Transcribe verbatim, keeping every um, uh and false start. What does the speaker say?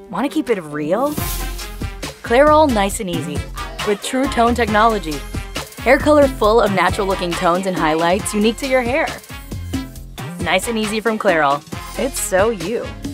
Want to keep it real? Clairol Nice and Easy with True Tone technology. Hair color full of natural-looking tones and highlights unique to your hair. Nice and easy from Clairol. It's so you.